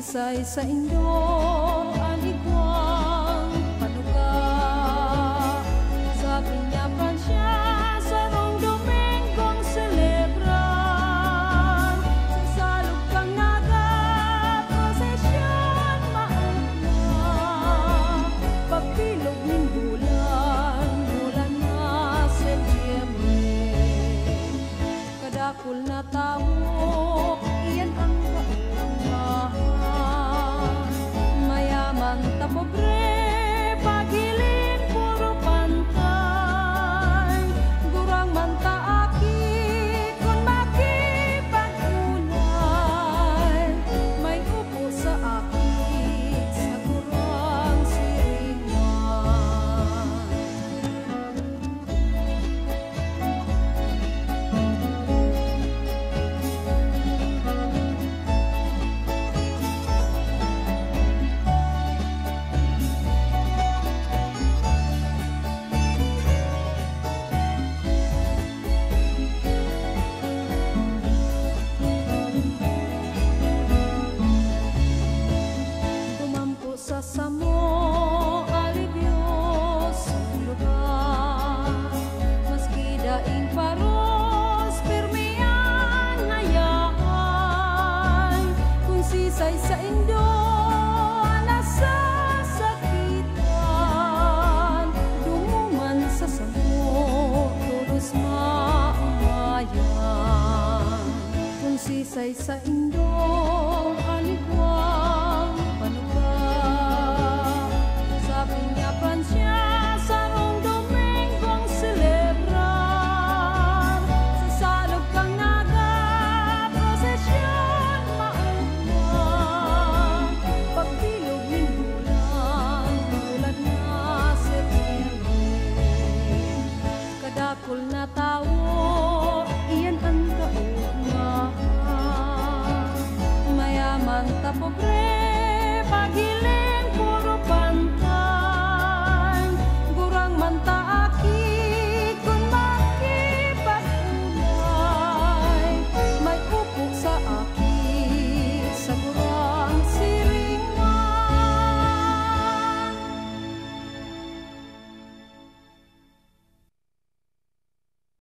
sisay sa indong aligwang panuka. Sa pinyapan siya sa rong Domingong celebran. Sa salog kang naga, prosesyon maugma. Pagpilog ng bulan, bulan na Setyembre. Kadakul na tawok, iyan ang kaunahan. Mayaman ta pobre, pagilin puro pantay. Gurang man ta akit, kung makipag-ulay. May upo sa akit, sa gurang siringan. Tumampo sa samo, alibyo sa lugar. Maski daing paros, pirmihan hayaan. Kung sisay sa indo, nasasakitan. Dumuman sa samo, tulos maumayan. Kung sisay sa indo, aligwang panuka. Sa pinyapan siya sa rong Domingong celebran. Sa salog kang naga, prosesyon maugma. Pagbilog ng bulan, bulan na Setyembre. Kadakul na tawo, iyan ang kaunahan. Mayaman ta pobre, pagilin